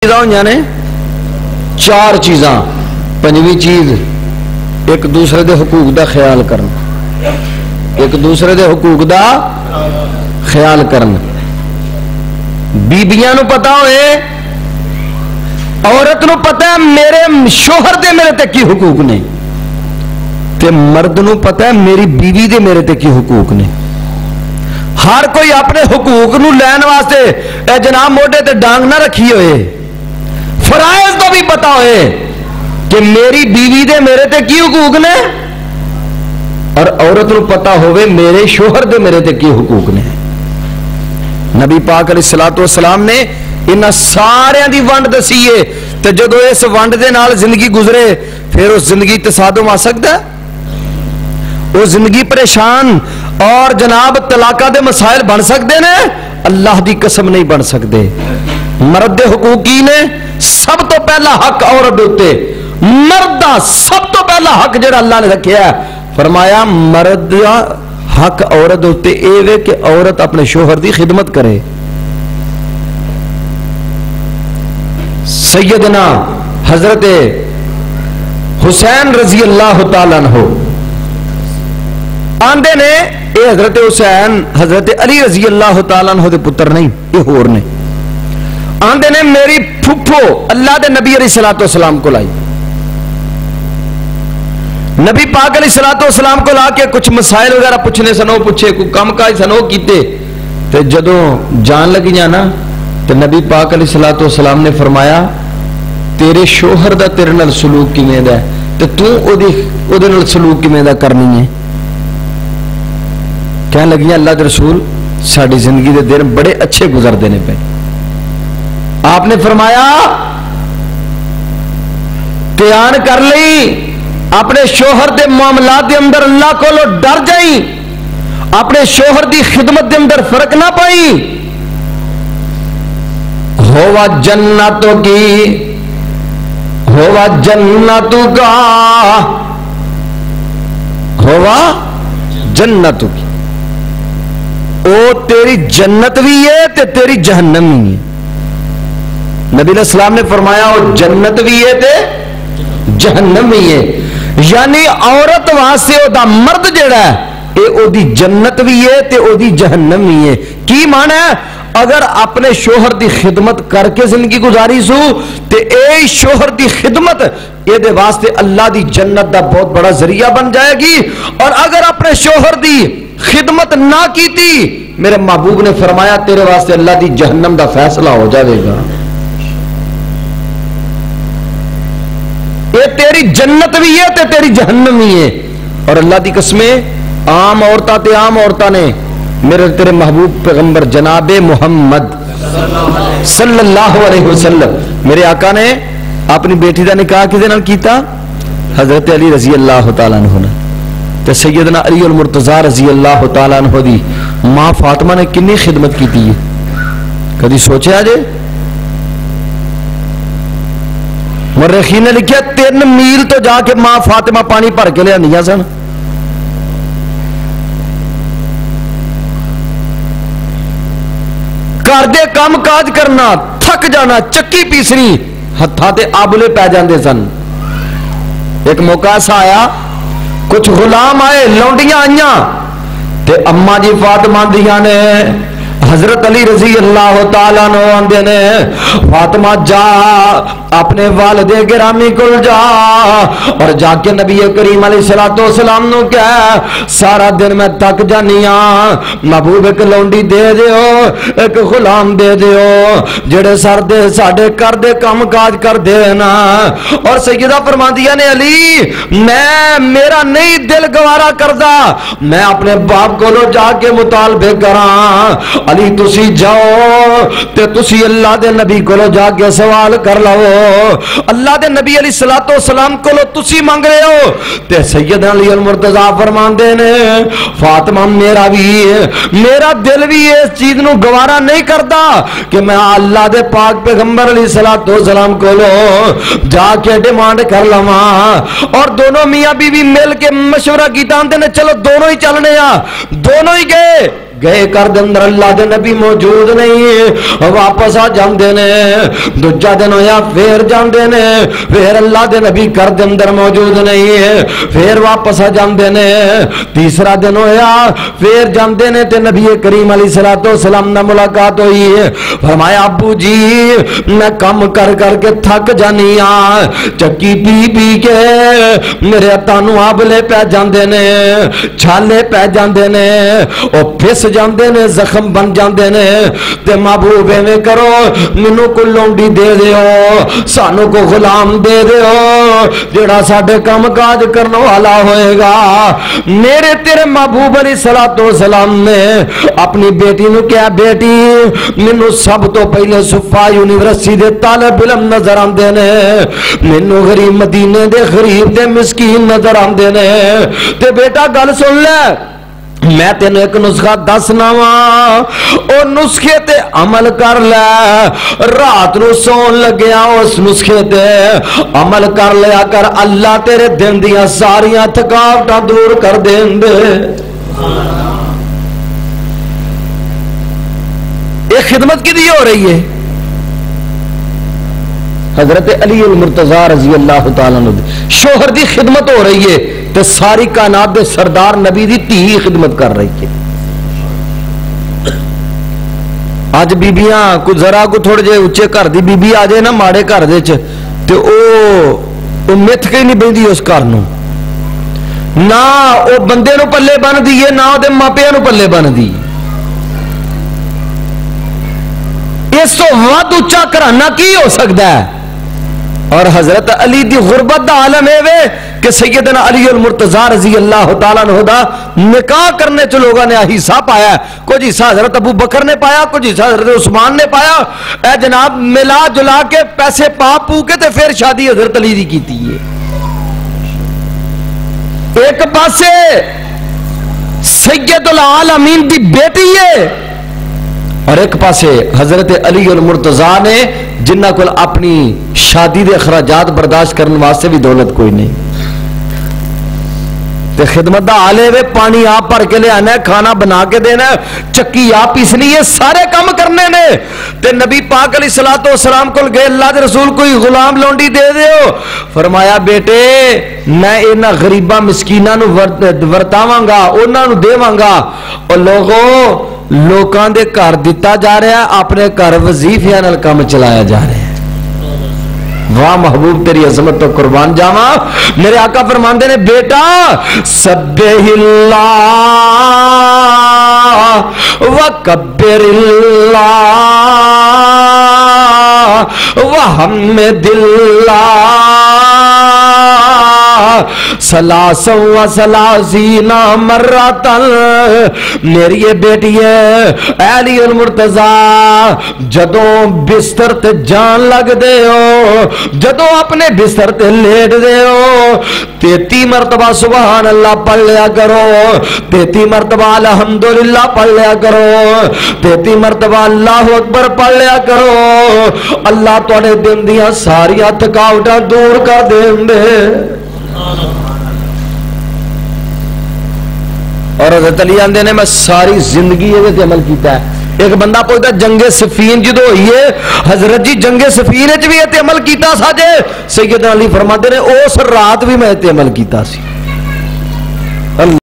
نے چار چیزاں. پنجویں چیز ایک دوسرے دے حقوق دا خیال کرنا. ایک دوسرے دے حقوق دا خیال کرنا. بیبیاں نو پتا ہوئے, عورت نو پتا ہے میرے شوہر دے میرے تے کی حقوق نے, تے مرد نو پتا ہے میری بیوی دے میرے تے کی حقوق نے. ہر کوئی اپنے حقوق نو لین واسطے اے جناب موڈے تے ڈانگ نہ رکھی ہوئے. فرائض تو بھی پتا ہوئے کہ میری بیوی دے میرے تے کی حقوق نے, اور عورت نو پتا ہوئے میرے شوہر دے میرے تے کی حقوق نے. نبی پاک علیہ الصلوۃ والسلام نے انہاں سارے دی ونڈ دسیے, تے جدو اس ونڈ دے نال زندگی گزرے پھر اس زندگی تصادم آ سکتا ہے؟ وہ زندگی پریشان اور جناب طلاقہ دے مسائل بن سکتے نے؟ اللہ دی قسم نہیں بن سکتے. مرد دے حقوق کی نے؟ سب تو پہلا حق عورت ہوتے, مرد دا سب تو پہلا حق جڑا اللہ نے رکھیا ہے, فرمایا مرد دا حق عورت ہوتے اے وے کہ عورت اپنے شوہر دی خدمت کرے. سیدنا حضرت حسین رضی اللہ تعالیٰ عنہ آندے نے, اے حضرت حسین حضرت علی رضی اللہ تعالیٰ عنہ دے پتر نہیں, یہ ہور نے. آندے نے میری پھپھو اللہ دے نبی علیہ الصلوۃ والسلام کو لائی. نبی پاک علیہ الصلوۃ والسلام کو لا کے کچھ مسائل وغیرہ پوچھنے سنو پوچھے, کوئی کام کاج سنو کیتے, تے جدوں جان لگی جانا تو نبی پاک علیہ الصلوۃ والسلام نے فرمایا تیرے شوہر دا تیرے نال سلوک کیویں دا ہے, تے تو او دے نال سلوک کیویں دا کرنی ہے. کہنے لگیاں اللہ دے رسول ساری زندگی دے دن بڑے اچھے گزرتے ہیں پہ. آپ نے فرمایا دھیان کر لئی, اپنے شوہر دے معاملات دے اندر اللہ کو لو ڈر جائیں, اپنے شوہر دی خدمت دے اندر فرق نہ پائی. ہوا جنتوں کی ہوا جنتوں کا ہوا جنتوں کی, او تیری جنت بھی ہے تے تیری جہنم بھی ہے. نبی علیہ السلام نے فرمایا او جنت بھی ہے تے جہنم بھی ہے, یعنی عورت واسطے او دا مرد جڑا ہے اے او دی جنت بھی ہے تے او دی جہنم بھی ہے. کی معنی ہے؟ اگر اپنے شوہر دی خدمت کر کے زندگی گزاری سو تے اے شوہر دی خدمت اے دے واسطے اللہ دی جنت دا بہت بڑا ذریعہ بن جائے گی, اور اگر اپنے شوہر دی خدمت نہ کیتی میرے محبوب نے فرمایا تیرے واسطے اللہ دی جہنم دا فیصلہ ہو جائے گا. یہ تیری جنت بھی ہے تے تیری جہنم بھی ہے. اور اللہ دی قسمیں عام عورتاں تے عام عورتاں نے میرے تیرے محبوب پیغمبر جناب محمد صلی اللہ علیہ وسلم میرے آقا نے اپنی بیٹی دا نکاح کس نال کیتا؟ حضرت علی رضی اللہ تعالیٰ عنہ نے. تے سیدنا علی المرتضی رضی اللہ تعالیٰ عنہ دی ماں فاطمہ نے کنی خدمت کیتی ہے, کدی سوچیا جے؟ مرخین نے لکھیا 3 میل تو جا کے ماں فاطمہ پانی بھر کے لے آندیاں سن. گھر دے کام کاج کرنا, تھک جانا, چکی پیسنی, ہتھاں تے آبلے پی جاندے سن. ایک موقع ایسا آیا کچھ غلام آئے, لونڈیاں آئیاں, تے اماں جی فاطمہ دیاں نے حضرت علی رضی اللہ تعالیٰ عنہ آندے نے فاطمہ جا اپنے والد گرامی کل جا, اور جا کے نبی کریم علیہ الصلوۃ والسلام نو کہہ سارا دن میں تھک جانی ہاں, محبوب ایک لونڈی دے دیو, ایک غلام دے دیو جڑے سر دے ساڈے کر دے کام کاج کر دے نا. اور سیدہ فرماندیاں نے علی میں میرا نہیں دل گوارا کردا, میں اپنے باپ کو لو جا کے مطالبے کراں. علی تسی جاؤ تے تسی اللہ دے نبی کو لو جا کے سوال کر لو, اللہ دے نبی علیہ الصلوۃ والسلام کو لو تسی مانگ رہے ہو. تے سیدنا علی المرتضی فرماندے نے فاطمہ میرا دل بھی اس چیز نو گوارا نہیں کرتا کہ میں اللہ دے پاک پیغمبر علیہ الصلوۃ والسلام کو لو جا کے ڈیمانڈ کر لواں. اور دونوں میاں بیوی مل کے مشورہ کیتا, آندے نے چلو دونوں ہی چلنے آ. دونوں ہی گئے کر دے اندر اللہ دے نبی موجود نہیں، واپس آ جاندے نے، دوجا دن ہویا پھر جاندے نے، پھر اللہ دے نبی کر دے اندر موجود نہیں، پھر واپس آ جاندے نے، تیسرا دن ہویا پھر جاندے نے تے نبی کریم علیہ الصلوۃ والسلام نال ملاقات ہوئی، فرمایا ابو جی میں کم کر کر کے تھک جانی ہاں، چکی پی پی کے میرے تانوں آبلے پہ جاندے نے، چھالے پہ جاندے نے، او پھس جاندے نے، زخم بن جاندے نے، تے محبوب ایویں کرو مینوں کو لونڈی دے دیو، سانو کو غلام دے دیو جڑا ساڈے کام کاج کرنے والا ہوئے گا۔ میرے تیرے محبوب علیہ الصلوۃ والسلام نے اپنی بیٹی نو کیا بیٹی مینوں سب تو پہلے صفا یونیورسٹی دے طالب علم نظر آندے نے، مینوں غریب مدینے دے غریب دے مسکین نظر آندے نے، تے بیٹا گل سن لے میں تینوں ایک نسخہ دسنا وا، او نسخے تے عمل کر لے، رات نو سون لگیا اس نسخے تے عمل کر لیا کر، اللہ تیرے دن دیاں ساریاں تھکاوٹاں دور کر دین دے۔ یہ خدمت کدی ہو رہی ہے؟ حضرت علی المرتضی رضی اللہ تعالیٰ عنہ شوہر دی خدمت ہو رہی ہے تے ساری کائنات دے سردار نبی دی تھی خدمت کر رہی ہے۔ اج بیبیاں کو ذرا کو تھوڑے جے اچے گھر دی بیبی آ جائے نا ماڑے گھر دے چ تے او مت کے نہیں بہندی اس گھر نو، نہ او بندے نو پلے بن دی ہے نہ او دے ماپیاں نو پلے بن دی۔ اس تو ود اچا گھرانہ کی ہو سکتا ہے؟ اور حضرت علی دی غربت دا عالم ہے وے کہ سیدنا علی المرتضی رضی اللہ تعالیٰ عنہ دا نکاح کرنے چ لوگوں نے حصہ پایا، کچھ حصہ حضرت ابو بکر نے پایا، کچھ حصہ حضرت عثمان نے پایا، اے جناب ملا جلا کے پیسے پا پو کے تے پھر شادی حضرت علی دی کیتی ہے۔ ایک پاسے سید العالمین دی بیٹی ہے اور ایک پاسے حضرت علی المرتضی نے جنہ کو اپنی شادی دے اخراجات برداشت کرنے واسطے بھی دولت کوئی نہیں، تے خدمت دا آلے وے پانی آپ بھر کے لے آنا ہے، کھانا بنا کے دینا ہے، چکی آپ پیسنی ہے، سارے کام کرنے نے، تے نبی پاک علیہ الصلوۃ والسلام کو گئے اللہ دے رسول کوئی غلام لونڈی دے دیو، فرمایا بیٹے میں انہاں غریباں مسکیناں نو ورتاواں گا، انہاں نو دیواں گا، اور لوکاں دے گھر دتا جا رہا ہے، اپنے گھر وظیفیاں نال کام چلایا جا رہا ہے۔ واہ محبوب تیری عظمت تو قربان جاواں، میرے آقا فرماندے نے بیٹا سبح اللہ وکبر اللہ وحمد اللہ ثلاثا و ثلاثین مرتن۔ میری یہ بیٹی ہے علی المرتضی، جدوں بستر تے جان لگ دے ہو، جدوں اپنے بستر تے لیٹ دے ہو 33 مرتبہ سبحان اللہ پڑھ لیا کرو، 33 مرتبہ الحمدللہ پڑھ لیا کرو، 33 مرتبہ اللہ اکبر پڑھ لیا کرو، اللہ تواڈے دن دیاں ساریاں تھکاوٹاں دور کر دین دے۔ اور حضرت علی آندے نے میں ساری زندگی یہ عمل کیتا ہے۔ ایک بندہ پوچھتا جنگ صفین جدو ہوئی ہے حضرت جی جنگ صفین وچ بھی یہ عمل کیتا سا جے؟ سیدنا علی فرماتے نے اس رات بھی میں یہ عمل کیتا سی۔